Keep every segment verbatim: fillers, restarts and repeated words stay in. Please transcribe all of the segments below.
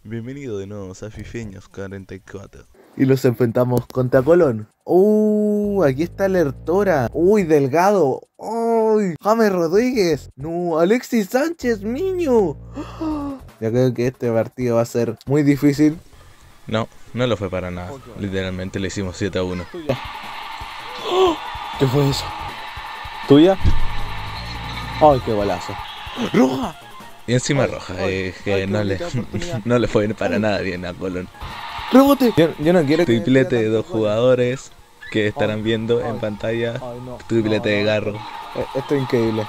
Bienvenido de nuevo a Fifeños cuarenta y cuatro. Y los enfrentamos contra Colón. Uh, aquí está Lertora. Uy, Delgado. Uy, James Rodríguez. No, Alexis Sánchez, niño. Ya creo que este partido va a ser muy difícil. No, no lo fue para nada. Literalmente le hicimos siete a uno. ¿Qué fue eso? ¿Tuya? Ay, qué golazo. ¡Roja! Y encima roja, eh, que no le, no le fue para nada bien a Colón. ¡Rebote! Yo, yo no quiero que Triplete de dos jugadores que estarán viendo en pantalla. Triplete de Garro. Esto es increíble.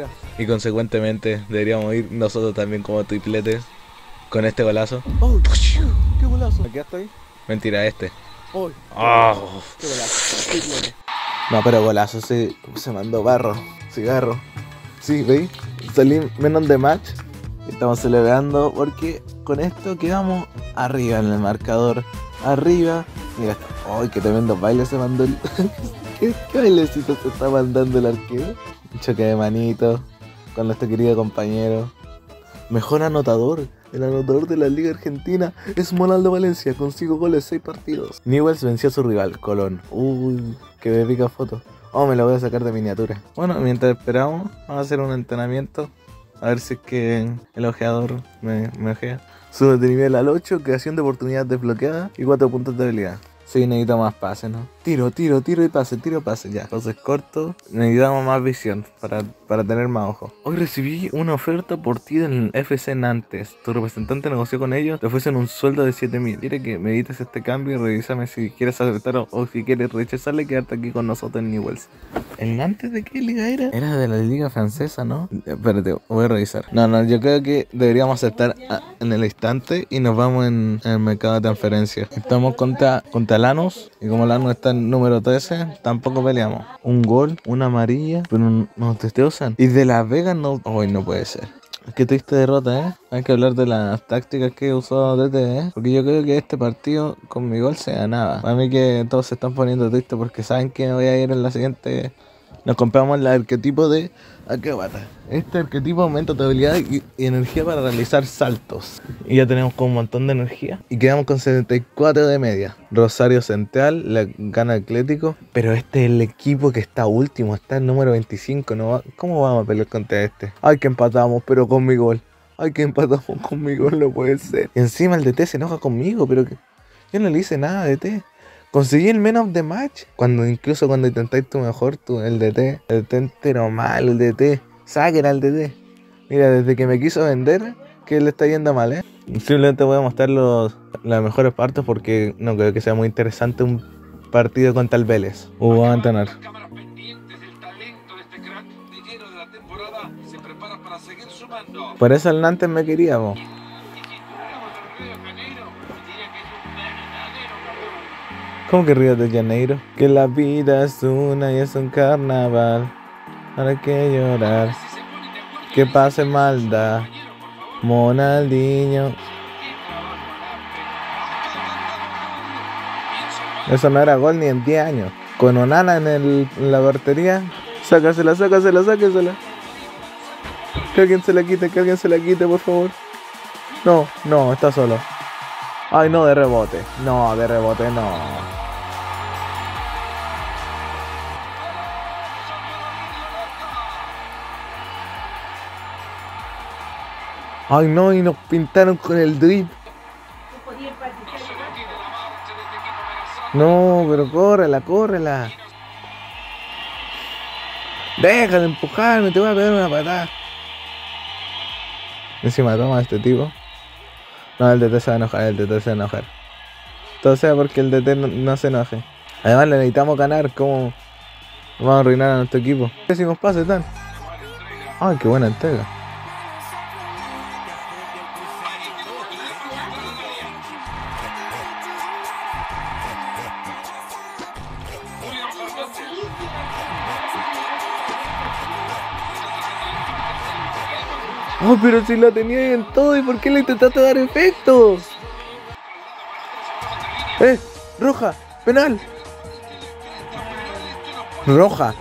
Y consecuentemente deberíamos ir nosotros también como tripletes con este golazo. Oh, ¡qué golazo! ¿Aquí estoy? Mentira, este. Oh, Oh. ¡Qué golazo! No, pero golazo, se, se mandó barro, cigarro. Sí, ¿veis? Salí menos de match. Estamos celebrando porque con esto quedamos arriba en el marcador. Arriba. Mira, ¡ay, qué tremendo baile se mandó el... ¿Qué, ¿Qué bailecito se está mandando el arquero? Un choque de manito con nuestro querido compañero. Mejor anotador. El anotador de la Liga Argentina es Monaldo Valencia, con cinco goles, seis partidos. Newell's venció a su rival, Colón. Uy, qué me pica foto. Oh, me la voy a sacar de miniatura. Bueno, mientras esperamos, vamos a hacer un entrenamiento. A ver si es que el ojeador me, me ojea. Sube de nivel al ocho, creación de oportunidad desbloqueada y cuatro puntos de habilidad. Sí, necesito más pases, ¿no? Tiro, tiro, tiro y pase, tiro, pase, ya. Entonces corto, necesitamos más visión para, para tener más ojo. Hoy recibí una oferta por ti del F C Nantes. Tu representante negoció con ellos, te ofrecen un sueldo de siete mil. Quiere que medites este cambio y revísame si quieres aceptar o, o si quieres rechazarle y quedarte aquí con nosotros en Newell's. ¿El Nantes de qué liga era? Era de la liga francesa, ¿no? Espérate, voy a revisar. No, no, yo creo que deberíamos aceptar a, en el instante y nos vamos en, en el mercado de transferencia. Estamos contra, contra Lanús y como Lanús está en número trece, tampoco peleamos. Un gol, una amarilla, pero nos destrozan. Y de Las Vegas no... Hoy no puede ser. Qué triste derrota, ¿eh? Hay que hablar de las tácticas que usó D T, ¿eh? Porque yo creo que este partido con mi gol se ganaba. A mí que todos se están poniendo tristes porque saben que voy a ir en la siguiente... Nos compramos el arquetipo de Akebata. Este arquetipo aumenta tu habilidad y, y energía para realizar saltos. Y ya tenemos como un montón de energía. Y quedamos con setenta y cuatro de media. Rosario Central, la gana Atlético. Pero este es el equipo que está último, está en número veinticinco. ¿No va? ¿Cómo vamos a pelear contra este? Ay, que empatamos, pero con mi gol. Ay, que empatamos con mi gol, no puede ser. Y encima el D T se enoja conmigo, pero que yo no le hice nada a D T. Conseguí el man of the match. Cuando incluso cuando intentáis tu mejor, tu, el D T. El D T entero mal, el D T. Saquen al D T. Mira, desde que me quiso vender, que le está yendo mal, ¿eh? Simplemente voy a mostrar los, las mejores partes porque no creo que sea muy interesante un partido contra el Vélez. Uh, vamos a entrenar. Por eso el Nantes me quería, vos. ¿Cómo que Río de Janeiro? Que la vida es una y es un carnaval. Ahora hay que llorar. Que pase maldad. Monaldinho. Eso no era gol ni en diez años. Con Onana en, el, en la portería. Sácasela, sácasela, sácasela. Que alguien se la quite, que alguien se la quite, por favor. No, no, está solo. Ay, no, de rebote. No, de rebote no. Ay, no, y nos pintaron con el drip. No, pero córrela, córrela. Deja de empujarme, te voy a pegar una patada. Encima toma a este tipo. No, el D T se va a enojar, el D T se va a enojar. Todo sea porque el D T no, no se enoje. Además le necesitamos ganar, como vamos a arruinar a nuestro equipo. Décimos pases, tan. Ay, qué buena entrega. Oh, pero si la tenía ahí en todo, ¿y por qué le intentaste dar efectos? ¡Eh! ¡Roja! ¡Penal! ¡Roja!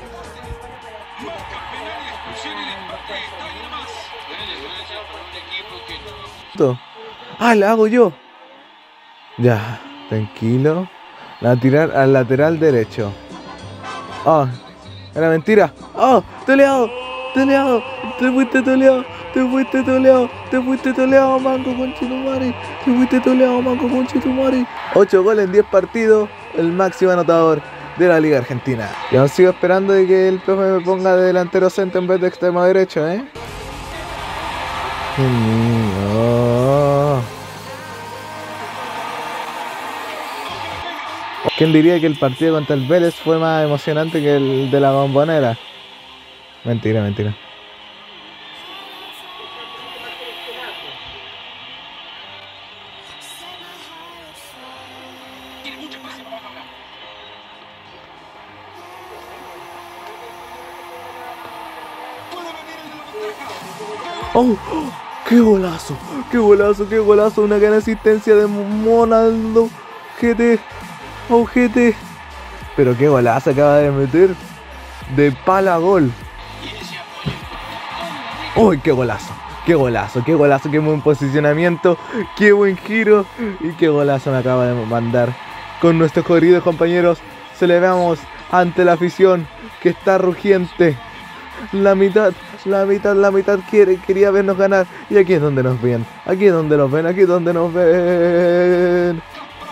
¡Ah, la hago yo! Ya, tranquilo. La tirar al lateral derecho. ¡Ah! Era mentira. ¡Ah! ¡Toleado! ¡Toleado! ¡Te fuiste toleado! ¡Te fuiste toleado! ¡Te fuiste toleado, manco conchetumare! ¡Te fuiste toleado, manco conchetumare! ocho goles en diez partidos. El máximo anotador de la Liga Argentina. Y aún sigo esperando de que el profe me ponga de delantero centro en vez de extremo derecho, ¿eh? ¡Qué mío! ¿Quién diría que el partido contra el Vélez fue más emocionante que el de la Bombonera? Mentira, mentira. ¡Oh! ¡Oh! ¡Qué golazo! ¡Qué golazo! ¡Qué golazo! Una gran asistencia de Monaldo. G T. ¡Oh, G T! Pero qué golazo acaba de meter. De pala gol. ¡Uy, qué golazo! ¡Qué golazo! ¡Qué golazo! ¡Qué buen posicionamiento! ¡Qué buen giro! Y qué golazo me acaba de mandar. Con nuestros queridos compañeros celebramos ante la afición que está rugiente. La mitad, la mitad, la mitad quiere, quería vernos ganar. Y aquí es donde nos ven. Aquí es donde nos ven. Aquí es donde nos ven.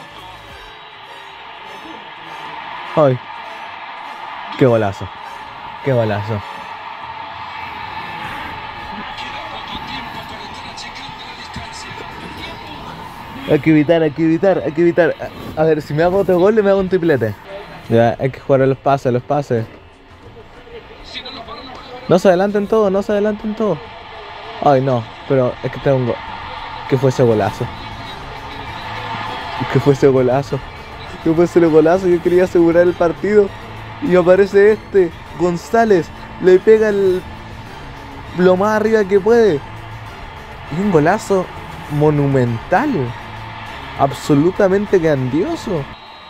¡Ay! ¡Qué golazo! ¡Qué golazo! Hay que evitar, hay que evitar, hay que evitar. A ver, si me hago otro gol, me hago un triplete. Ya, hay que jugar a los pases, los pases. No se adelanten todos, no se adelanten todos. Ay, no, pero es que tengo un gol. ¿Qué fue ese golazo? ¿Qué fue ese golazo? ¿Qué fue ese golazo? Yo quería asegurar el partido. Y aparece este, González. Le pega el... lo más arriba que puede. Y un golazo monumental. Absolutamente grandioso.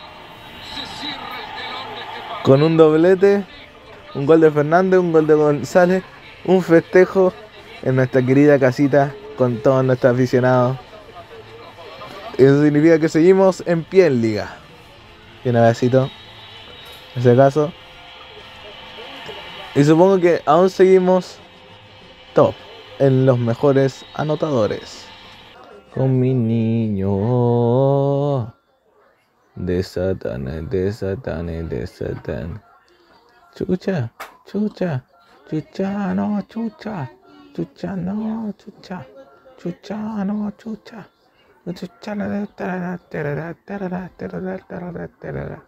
Con un doblete. Un gol de Fernández, un gol de González, un festejo en nuestra querida casita con todos nuestros aficionados. Eso significa que seguimos en pie en liga. Y un abacito, en ese caso. Y supongo que aún seguimos top en los mejores anotadores. Con mi niño de Satán, de Satán, de Satán. Chucha, chucha, chucha, no, chucha, chucha, no, chucha, chucha, no, chucha, chucha, la tarara, tarara, tarara, tarara, tarara, tarara.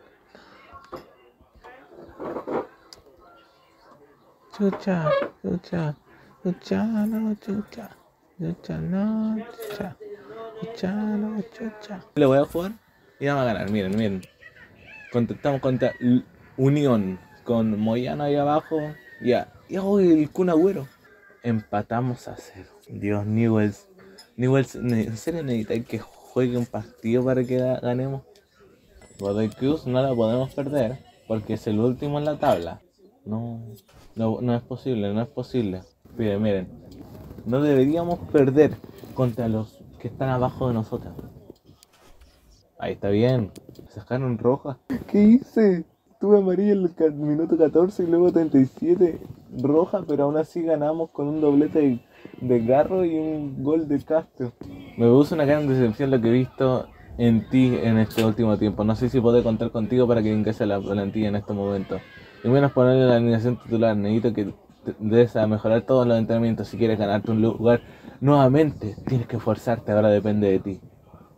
Chucha, chucha, chucha, no, chucha, chucha, no, chucha, chucha, no, chucha. Le voy a jugar y vamos a ganar, miren, miren. Contestamos contra Unión. Con Moyano ahí abajo. Ya. Y oh, el Kun Agüero. Empatamos a cero. Dios, Newells. Newells, ¿en serio necesitáis que juegue un partido para que ganemos? Godoy Cruz no la podemos perder. Porque es el último en la tabla. No, no, no es posible, no es posible. Miren, miren. No deberíamos perder contra los que están abajo de nosotros. Ahí está bien. Sacaron roja. ¿Qué hice? Tuve amarilla en el minuto catorce y luego treinta y siete roja, pero aún así ganamos con un doblete de, de Garro y un gol de Castro. Me produce una gran decepción lo que he visto en ti en este último tiempo. No sé si podré contar contigo para que ingrese a la plantilla en estos momentos. Y menos ponerle la alineación titular. Necesito que des a mejorar todos los entrenamientos si quieres ganarte un lugar. Nuevamente, tienes que esforzarte, ahora depende de ti.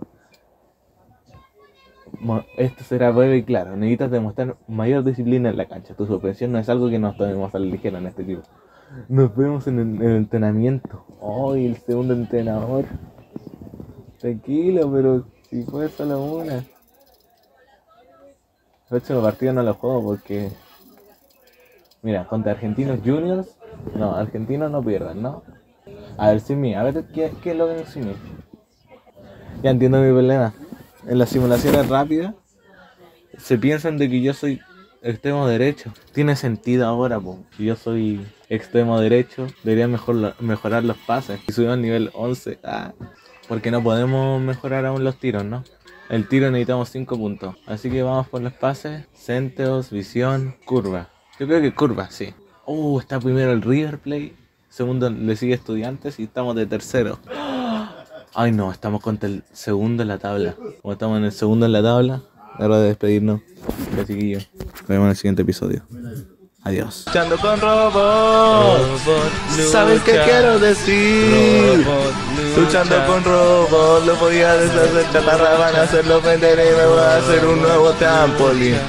Esto será breve y claro. Necesitas demostrar mayor disciplina en la cancha. Tu suspensión no es algo que nos tomemos a la ligera en este equipo. Nos vemos en el, en el entrenamiento. Oh, y el segundo entrenador. Tranquilo, pero si fue solo una. El próximo partido no lo juego porque... Mira, contra Argentinos Juniors. No, Argentinos no pierdan, ¿no? A ver, sin mí. A ver qué, qué logran sin mí. Ya entiendo mi problema. En las simulaciones rápidas se piensan de que yo soy extremo derecho. Tiene sentido ahora, po. Si yo soy extremo derecho, debería mejor, mejorar los pases. Y subimos al nivel once. Ah. Porque no podemos mejorar aún los tiros, ¿no? El tiro necesitamos cinco puntos. Así que vamos por los pases. Centeos, visión, curva. Yo creo que curva, sí. Uh, está primero el River Plate. Segundo le sigue Estudiantes y estamos de tercero. Ay no, estamos contra el segundo en la tabla. Como estamos en el segundo en la tabla, es hora de despedirnos. Ya, chiquillos. Nos vemos en el siguiente episodio. Adiós. Luchando con robots. ¿Sabes qué quiero decir? Luchando con robots. Lo voy a deshacer chatarra. Van a hacerlo vender y me voy a hacer un nuevo trampolín.